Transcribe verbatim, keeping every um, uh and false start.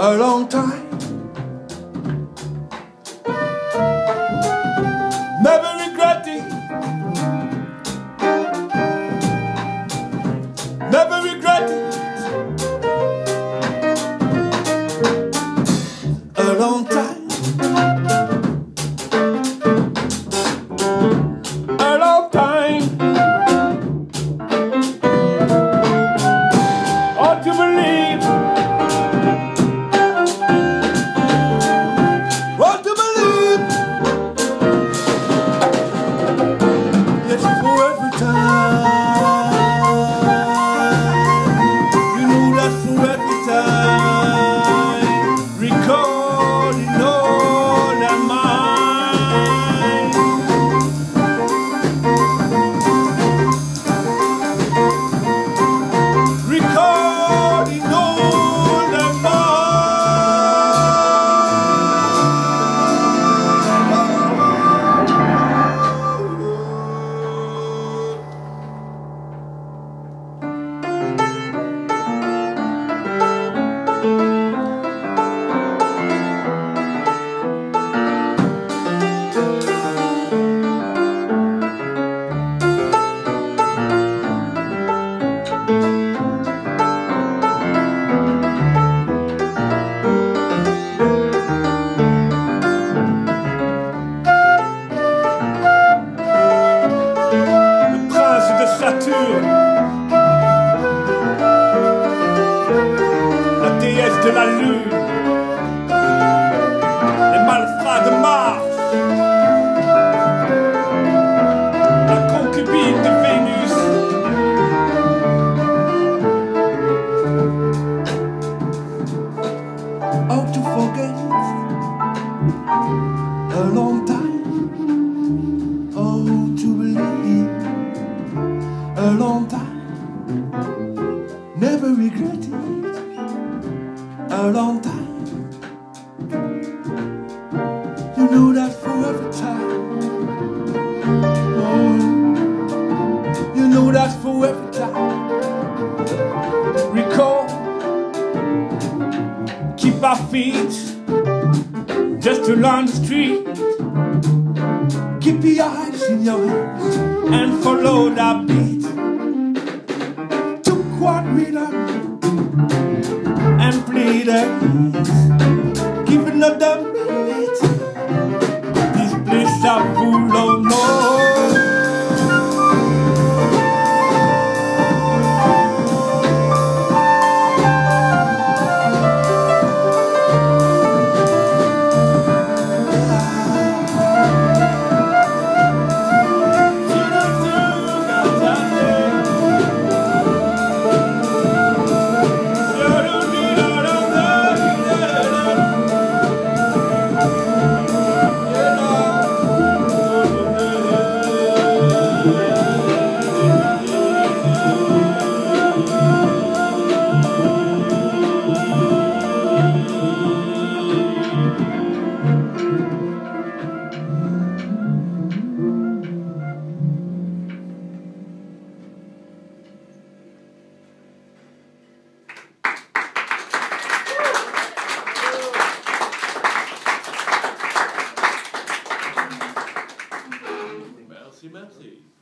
a long time. Never regretting, never regretting. A long time, a long time. Ought to believe, ought to believe. Yes, for every time. You know that for every time. Recording all that mind. Recording all that la déesse de la lune, les malfrats de Mars, la concubine de Vénus, how to forget a long time, how to believe a long time. Never regret it, a long time. You know that for every time. Oh, you know that for every time. Recall, keep our feet just along the street. Keep your eyes in your hands and follow that beat. What we done and plead give another minute. This place are full of noise. Merci, merci.